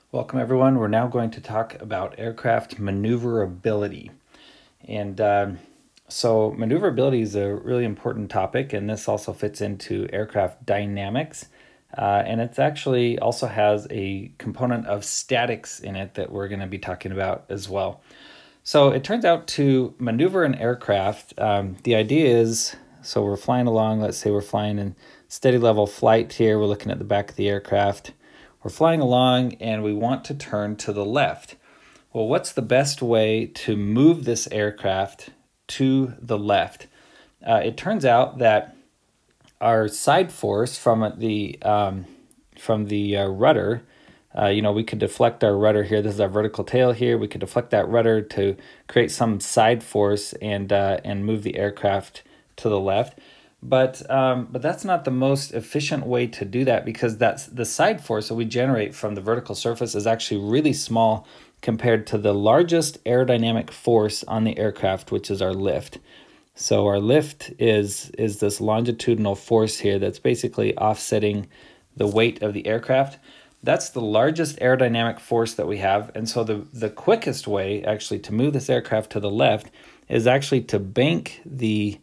Welcome everyone. We're now going to talk about aircraft maneuverability. And so maneuverability is a really important topic, and this also fits into aircraft dynamics. And it actually also has a component of statics in it that we're going to be talking about as well. So it turns out to maneuver an aircraft, the idea is, so we're flying along, let's say we're flying in steady level flight here, we're looking at the back of the aircraft. We're flying along and we want to turn to the left. Well, what's the best way to move this aircraft to the left? It turns out that our side force from the rudder, we could deflect our rudder here. This is our vertical tail here. We could deflect that rudder to create some side force and move the aircraft to the left. But that's not the most efficient way to do that, because that's the side force that we generate from the vertical surface is actually really small compared to the largest aerodynamic force on the aircraft, which is our lift. So our lift is this longitudinal force here that's basically offsetting the weight of the aircraft. That's the largest aerodynamic force that we have. And so the quickest way actually to move this aircraft to the left is actually to bank the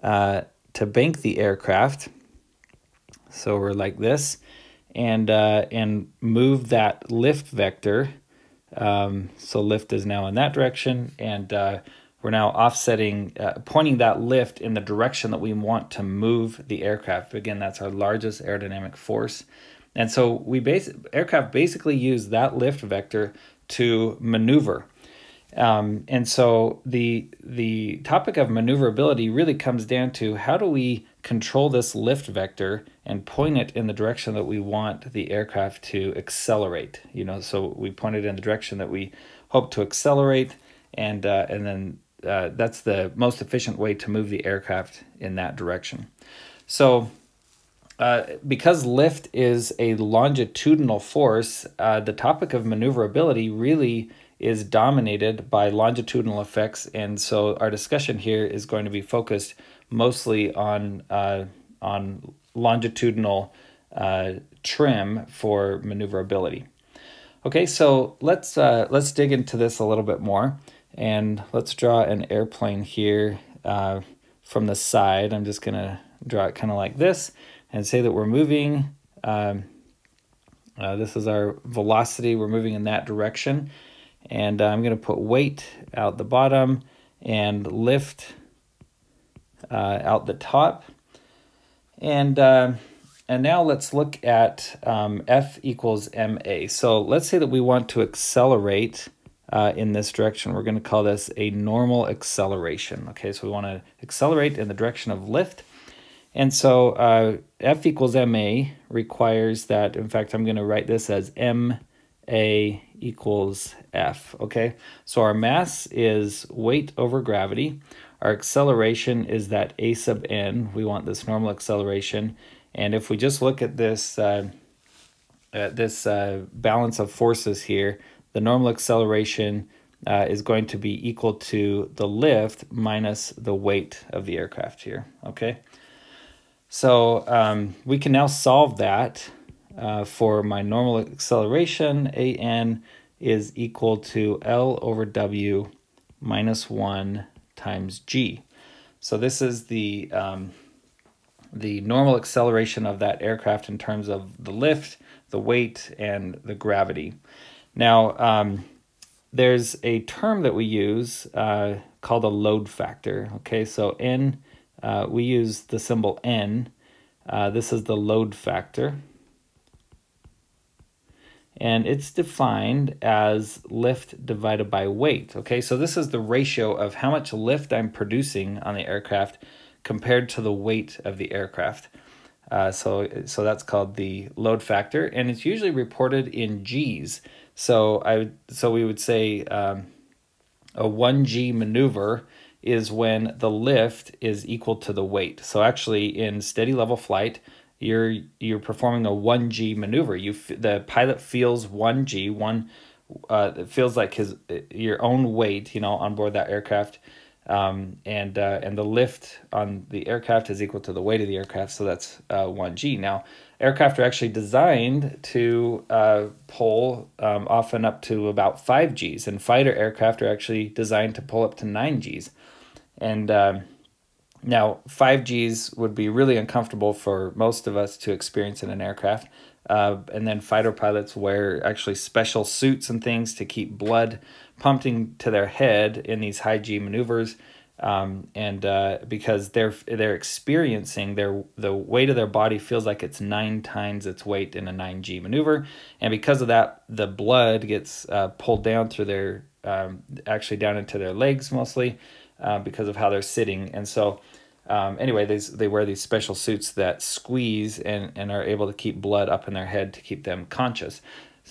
aircraft. So we're like this, and move that lift vector. So lift is now in that direction, and we're now offsetting, pointing that lift in the direction that we want to move the aircraft. Again, that's our largest aerodynamic force. And so aircraft basically use that lift vector to maneuver. And so the topic of maneuverability really comes down to how do we control this lift vector and point it in the direction that we want the aircraft to accelerate. So we point it in the direction that we hope to accelerate, and then that's the most efficient way to move the aircraft in that direction. So because lift is a longitudinal force, the topic of maneuverability really is dominated by longitudinal effects, and so our discussion here is going to be focused mostly on longitudinal trim for maneuverability. Okay, so let's dig into this a little bit more, and let's draw an airplane here from the side. I'm just gonna draw it kind of like this and say that we're moving. This is our velocity. We're moving in that direction. And I'm going to put weight out the bottom and lift out the top. And now let's look at F equals ma. So let's say that we want to accelerate in this direction. We're going to call this a normal acceleration. Okay, so we want to accelerate in the direction of lift. And so F equals ma requires that, in fact, I'm going to write this as ma equals F, okay? So our mass is weight over gravity. Our acceleration is that a sub n. We want this normal acceleration. And if we just look at this, balance of forces here, the normal acceleration is going to be equal to the lift minus the weight of the aircraft here, okay? So we can now solve that. For my normal acceleration, an is equal to L over W minus 1 times g. So this is the normal acceleration of that aircraft in terms of the lift, the weight, and the gravity. Now, there's a term that we use called a load factor. Okay, so N, we use the symbol N. This is the load factor. And it's defined as lift divided by weight. Okay, so this is the ratio of how much lift I'm producing on the aircraft compared to the weight of the aircraft. So that's called the load factor, and it's usually reported in G's. So we would say a 1G maneuver is when the lift is equal to the weight. So actually, in steady level flight, you're performing a 1G maneuver. The pilot feels 1G, it feels like your own weight, on board that aircraft, and the lift on the aircraft is equal to the weight of the aircraft. So that's 1G. Now, aircraft are actually designed to pull often up to about 5 Gs, and fighter aircraft are actually designed to pull up to 9 Gs. And now 5 Gs would be really uncomfortable for most of us to experience in an aircraft. And then fighter pilots wear actually special suits and things to keep blood pumping to their head in these high G maneuvers. Because they're experiencing the weight of their body feels like it's 9 times its weight in a 9G maneuver, and because of that, the blood gets pulled down through their actually down into their legs mostly because of how they're sitting, and so anyway, they wear these special suits that squeeze and are able to keep blood up in their head to keep them conscious.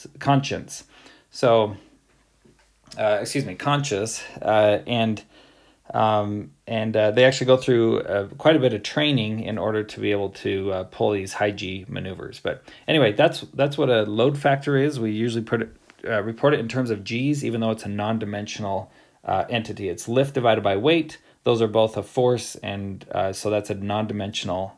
So conscious, and they actually go through quite a bit of training in order to be able to pull these high G maneuvers. But anyway, that's what a load factor is. We usually report it in terms of G's, even though it's a non-dimensional entity. It's lift divided by weight. Those are both a force, and so that's a non-dimensional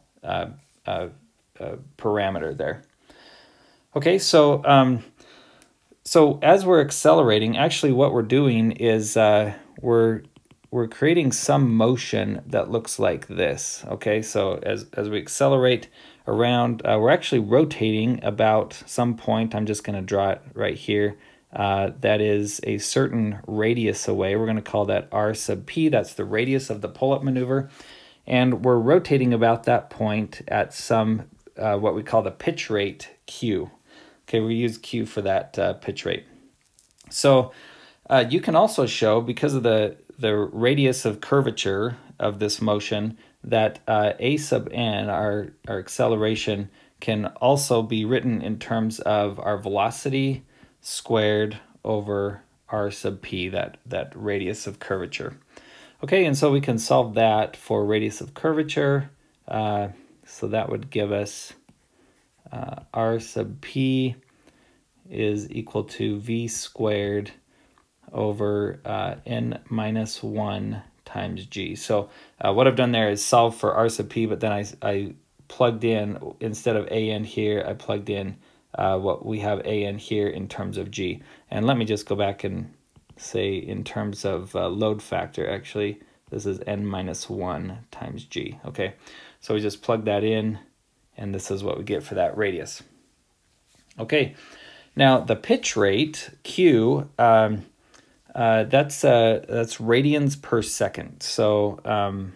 parameter there. Okay, so as we're accelerating, actually what we're doing is we're creating some motion that looks like this. Okay, so as we accelerate around, we're actually rotating about some point. I'm just going to draw it right here. That is a certain radius away. We're going to call that R sub P. That's the radius of the pull-up maneuver. And we're rotating about that point at some, what we call the pitch rate Q. Okay, we use Q for that pitch rate. So you can also show, because of the radius of curvature of this motion, that A sub n, our acceleration, can also be written in terms of our velocity squared over R sub p, that radius of curvature. Okay, and so we can solve that for radius of curvature. So that would give us R sub p is equal to V squared over n minus 1 times G. So what I've done there is solve for R sub p, but then I plugged in, instead of an here, I plugged in what we have an here in terms of G. And let me just go back and say in terms of load factor, actually, this is n minus 1 times G. Okay, so we just plug that in, and this is what we get for that radius. Okay, now the pitch rate, Q, that's radians per second. So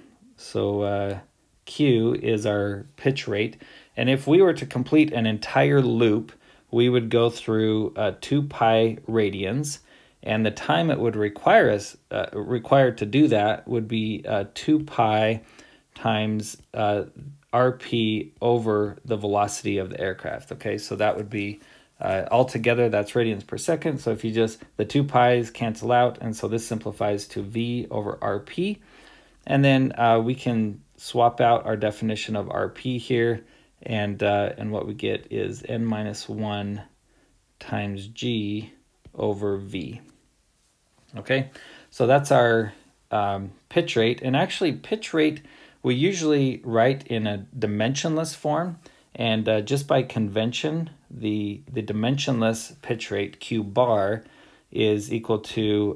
Q is our pitch rate, and if we were to complete an entire loop, we would go through 2 pi radians, and the time it would require to do that would be 2 pi times RP over the velocity of the aircraft. Okay, so that would be altogether, that's radians per second. So if you the 2 pi's cancel out, and so this simplifies to V over RP. And then we can swap out our definition of RP here, and what we get is n minus 1 times G over V. Okay, so that's our pitch rate. And actually, pitch rate we usually write in a dimensionless form, and just by convention, the dimensionless pitch rate, Q bar, is equal to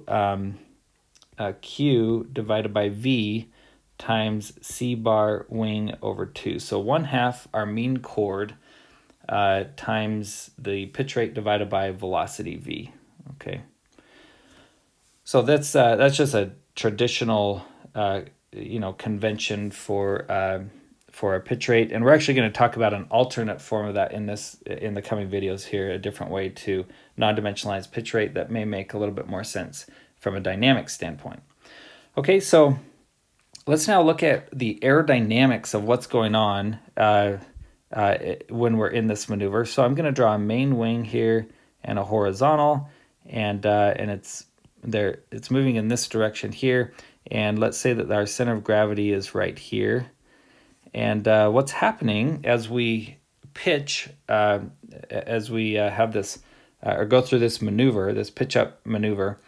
Q divided by V times C bar wing over 2. So 1/2 our mean chord times the pitch rate divided by velocity V. Okay. So that's just a traditional convention for a pitch rate, and we're actually going to talk about an alternate form of that in the coming videos here, a different way to non-dimensionalize pitch rate that may make a little bit more sense from a dynamic standpoint. Okay, so let's now look at the aerodynamics of what's going on when we're in this maneuver. So I'm going to draw a main wing here and a horizontal, and it's moving in this direction here, and let's say that our center of gravity is right here. And what's happening as we pitch, as we have this, or go through this maneuver, this pitch-up maneuver,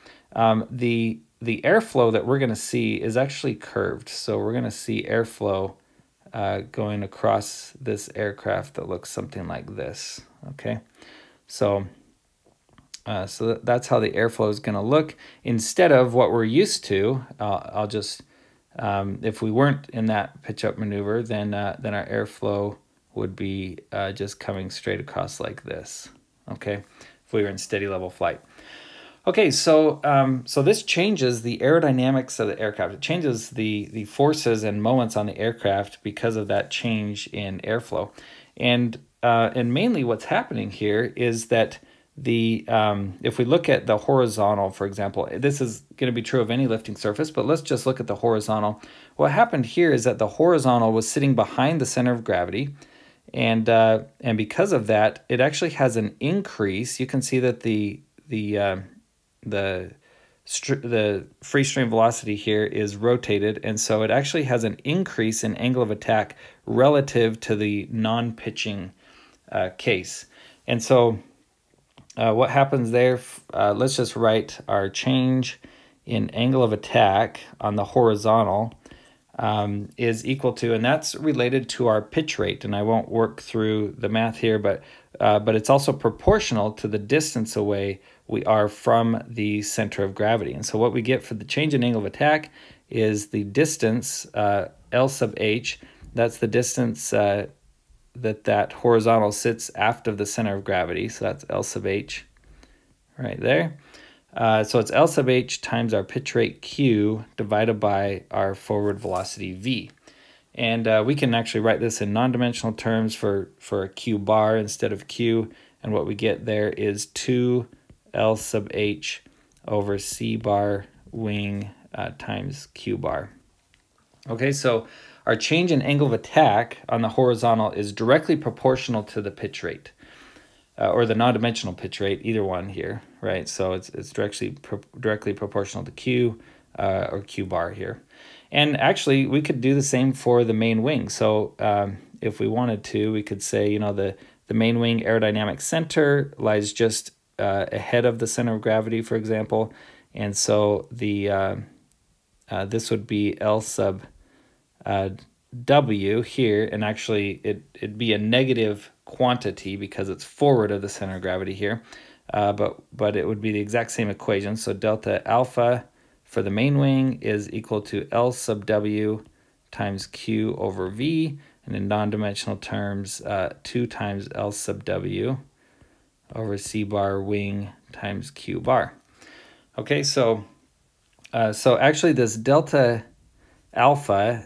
the airflow that we're going to see is actually curved. So we're going to see airflow going across this aircraft that looks something like this. Okay, so that's how the airflow is going to look instead of what we're used to. I'll just if we weren't in that pitch up maneuver, then our airflow would be just coming straight across like this. Okay, if we were in steady level flight. Okay, so so this changes the aerodynamics of the aircraft. It changes the forces and moments on the aircraft because of that change in airflow, and mainly what's happening here is that the if we look at the horizontal, for example, this is going to be true of any lifting surface, but let's just look at the horizontal. What happened here is that the horizontal was sitting behind the center of gravity, and because of that, it actually has an increase. You can see that the free stream velocity here is rotated, and so it actually has an increase in angle of attack relative to the non-pitching case. And so what happens there, let's just write our change in angle of attack on the horizontal is equal to, and that's related to our pitch rate, and I won't work through the math here, but it's also proportional to the distance away we are from the center of gravity. And so what we get for the change in angle of attack is the distance, L sub h, that's the distance that horizontal sits aft of the center of gravity, so that's L sub h right there. So it's L sub h times our pitch rate q divided by our forward velocity v. And we can actually write this in non-dimensional terms for a q bar instead of q, and what we get there is 2 L sub h over c bar wing times q bar. Okay, so our change in angle of attack on the horizontal is directly proportional to the pitch rate, or the non-dimensional pitch rate, either one here, right? So it's directly proportional to q or q bar here. And actually, we could do the same for the main wing. So if we wanted to, we could say, the main wing aerodynamic center lies just ahead of the center of gravity, for example. And so this would be L sub W here, and actually it'd be a negative quantity because it's forward of the center of gravity here, but it would be the exact same equation. So delta alpha for the main wing is equal to L sub W times Q over V, and in non-dimensional terms 2 times L sub W over C bar wing times Q bar. Okay, so actually this delta alpha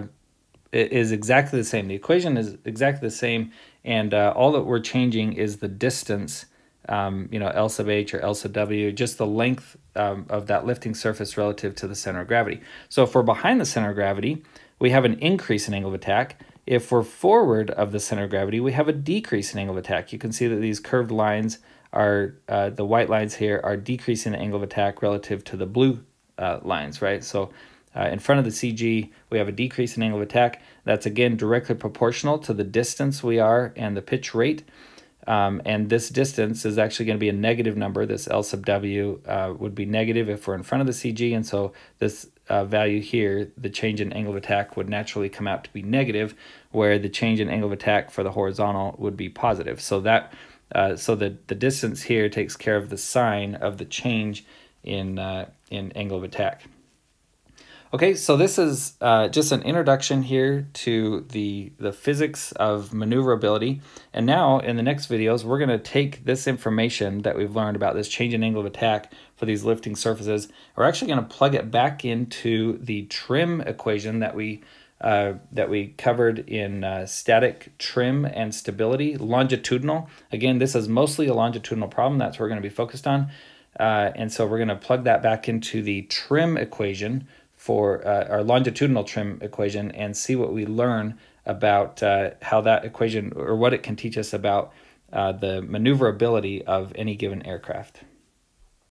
is exactly the same. The equation is exactly the same, and all that we're changing is the distance, L sub h or L sub w, just the length of that lifting surface relative to the center of gravity. So if we're behind the center of gravity, we have an increase in angle of attack. If we're forward of the center of gravity, we have a decrease in angle of attack. You can see that these curved lines are, the white lines here are decreasing the angle of attack relative to the blue lines, right? So in front of the CG, we have a decrease in angle of attack. That's again directly proportional to the distance we are and the pitch rate. And this distance is actually going to be a negative number. This L sub W would be negative if we're in front of the CG, and so this value here, the change in angle of attack, would naturally come out to be negative, where the change in angle of attack for the horizontal would be positive. So that the distance here takes care of the sign of the change in angle of attack. Okay, so this is just an introduction here to the physics of maneuverability. And now in the next videos, we're going to take this information that we've learned about this change in angle of attack for these lifting surfaces. We're actually going to plug it back into the trim equation that we covered in static trim and stability, longitudinal. Again, this is mostly a longitudinal problem. That's what we're going to be focused on. And so we're going to plug that back into the trim equation for our longitudinal trim equation and see what we learn about how that equation, or what it can teach us about the maneuverability of any given aircraft.